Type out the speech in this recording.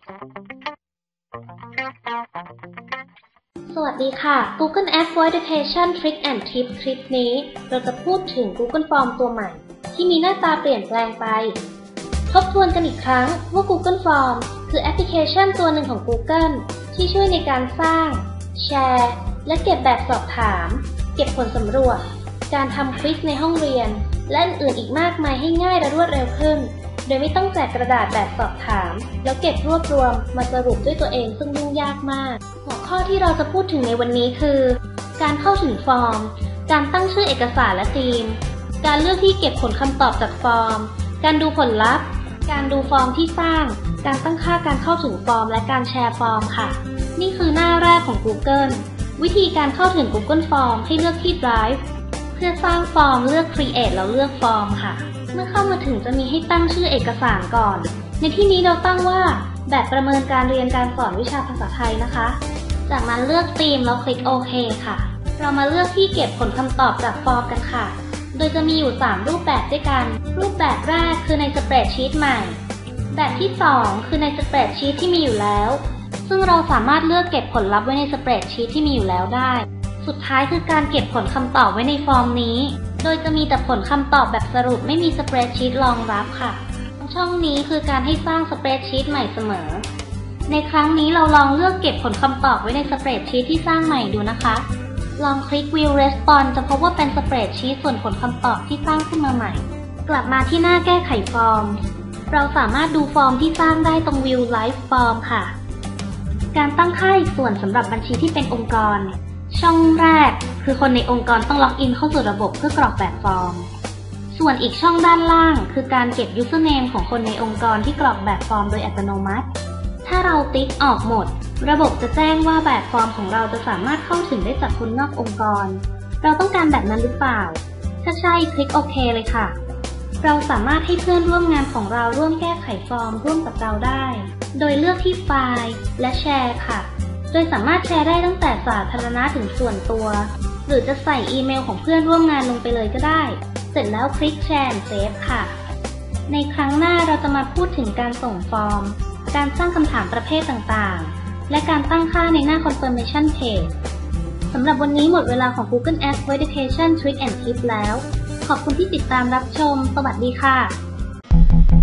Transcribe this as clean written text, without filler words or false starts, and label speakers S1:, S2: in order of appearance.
S1: สวัสดีค่ะ Google Apps for Education Trick and Tip คลิปนี้เราจะพูดถึง Google Form ตัวใหม่ที่มีหน้าตาเปลี่ยนแปลงไปทบทวนกันอีกครั้งว่า Google Form คือแอปพลิเคชันตัวหนึ่งของ Google ที่ช่วยในการสร้างแชร์และเก็บแบบสอบถามเก็บผลสำรวจการทำควิซในห้องเรียนและอื่นๆอีกมากมายให้ง่ายและรวดเร็วขึ้นโดยไม่ต้องแจกกระดาษแบบสอบถามแล้วเก็บรวบรวมมาสรุปด้วยตัวเองซึ่งยุ่งยากมากหัวข้อที่เราจะพูดถึงในวันนี้คือการเข้าถึงฟอร์มการตั้งชื่อเอกสารและธีมการเลือกที่เก็บผลคำตอบจากฟอร์มการดูผลลัพธ์การดูฟอร์มที่สร้างการตั้งค่าการเข้าถึงฟอร์มและการแชร์ฟอร์มค่ะนี่คือหน้าแรกของ Google วิธีการเข้าถึง Google Form ให้เลือกที่ Drive เพื่อสร้างฟอร์มเลือก Create แล้วเลือกฟอร์มค่ะเมื่อเข้ามาถึงจะมีให้ตั้งชื่อเอกสารก่อนในที่นี้เราตั้งว่าแบบประเมินการเรียนการสอนวิชาภาษาไทยนะคะจากนั้นเลือกธีมแล้วคลิกโอเคค่ะเรามาเลือกที่เก็บผลคำตอบจากฟอร์มกันค่ะโดยจะมีอยู่3รูปแบบด้วยกันรูปแบบแรกคือในสเปรดชีตใหม่แบบที่2คือในสเปรดชีตที่มีอยู่แล้วซึ่งเราสามารถเลือกเก็บผลลัพธ์ไว้ในสเปรดชีตที่มีอยู่แล้วได้สุดท้ายคือการเก็บผลคำตอบไว้ในฟอร์มนี้โดยจะมีแต่ผลคำตอบแบบสรุปไม่มีสเปรดชีตรองรับค่ะช่องนี้คือการให้สร้างสเปรดชีตใหม่เสมอในครั้งนี้เราลองเลือกเก็บผลคำตอบไว้ในสเปรดชีตที่สร้างใหม่ดูนะคะลองคลิก View Response จะพบว่าเป็นสเปรดชีตส่วนผลคำตอบที่สร้างขึ้นมาใหม่กลับมาที่หน้าแก้ไขฟอร์มเราสามารถดูฟอร์มที่สร้างได้ตรง View Live Form ค่ะการตั้งค่าอีกส่วนสำหรับบัญชีที่เป็นองค์กรช่องแรกคือคนในองค์กรต้องล็อกอินเข้าสู่ระบบเพื่อกรอกแบบฟอร์มส่วนอีกช่องด้านล่างคือการเก็บ Username ของคนในองค์กรที่กรอกแบบฟอร์มโดยอัตโนมัติถ้าเราติ๊กออกหมดระบบจะแจ้งว่าแบบฟอร์มของเราจะสามารถเข้าถึงได้จากคนนอกองค์กรเราต้องการแบบนั้นหรือเปล่าถ้าใช่คลิกโอเคเลยค่ะเราสามารถให้เพื่อนร่วมงานของเราร่วมแก้ไขฟอร์มร่วมกับเราได้โดยเลือกที่ไฟล์และแชร์ค่ะโดยสามารถแชร์ได้ตั้งแต่สาธารณะถึงส่วนตัวหรือจะใส่อีเมลของเพื่อนร่วมงานลงไปเลยก็ได้เสร็จแล้วคลิกแชร์ Save ค่ะในครั้งหน้าเราจะมาพูดถึงการส่งฟอร์มการสร้างคำถามประเภทต่างๆและการตั้งค่าในหน้า Confirmation Page สำหรับวันนี้หมดเวลาของ Google Apps for Education Trick and Tip แล้วขอบคุณที่ติดตามรับชมสวัสดีค่ะ